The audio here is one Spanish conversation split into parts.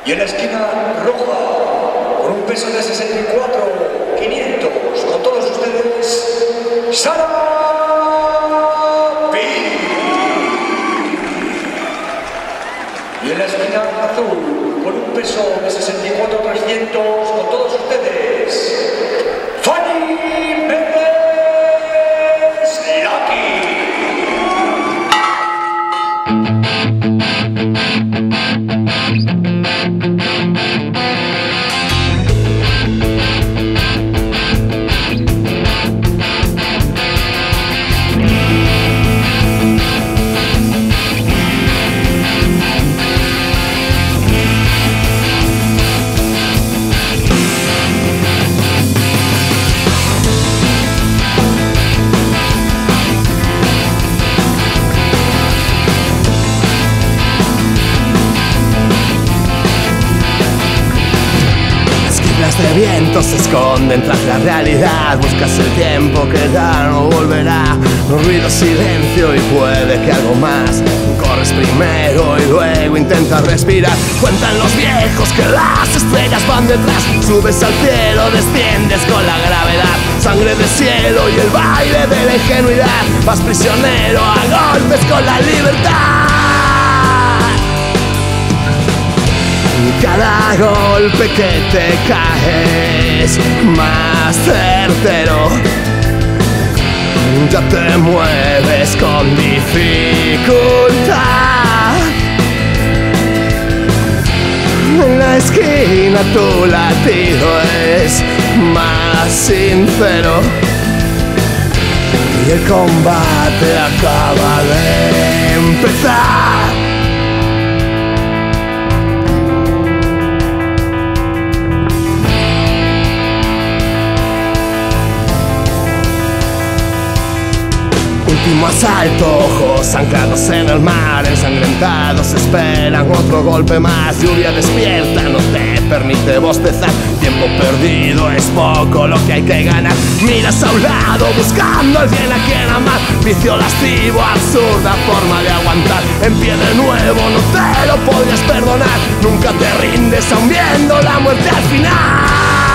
Y en la esquina roja, con un peso de 64,500, con todos ustedes, Sara Pi. Y en la esquina azul, con un peso de 64,300, con todos ustedes, Fanny Méndez Lucky. De viento se esconden tras la realidad. Buscas el tiempo que ya no volverá. Un ruido, silencio y puede que algo más. Corres primero y luego intentas respirar. Cuentan los viejos que las estrellas van detrás. Subes al cielo, desciendes con la gravedad. Sangre de cielo y el baile de la ingenuidad. Vas prisionero a golpes con la libertad. Cada golpe que te cae es más certero. Ya te mueves con dificultad. En la esquina tu latido es más sincero. Y el combate acaba de empezar. Último asalto, ojos anclados en el mar, ensangrentados esperan otro golpe más. Lluvia despierta, no te permite bostezar. Tiempo perdido es poco lo que hay que ganar. Miras a un lado buscando a alguien a quien amar. Vicio lascivo, absurda forma de aguantar. En pie de nuevo, no te lo podrías perdonar. Nunca te rindes aun viendo la muerte al final.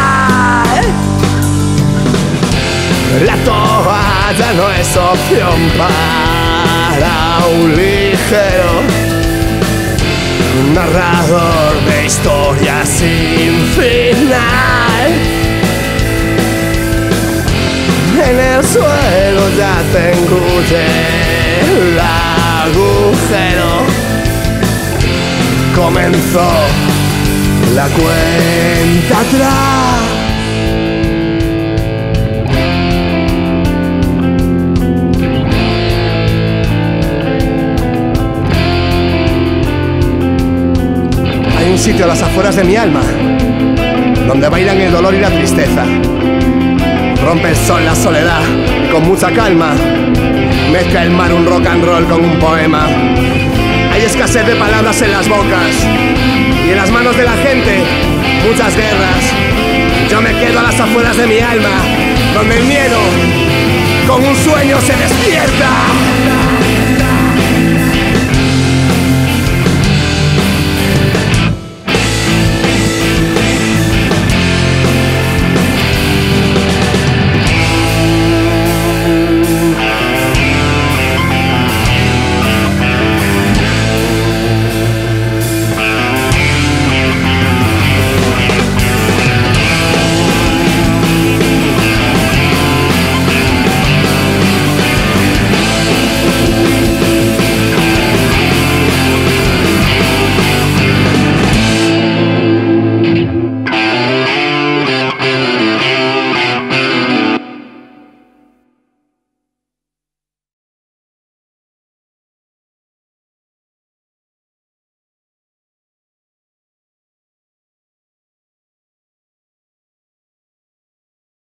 La toalla no es opción para un ligero narrador de historias sin final. En el suelo ya te engulle el agujero. Comenzó la cuenta atrás. Hay un sitio a las afueras de mi alma donde bailan el dolor y la tristeza. Rompe el sol la soledad con mucha calma. Mezcla el mar un rock and roll con un poema. Hay escasez de palabras en las bocas y en las manos de la gente muchas guerras. Yo me quedo a las afueras de mi alma, donde el miedo con un sueño se despierta.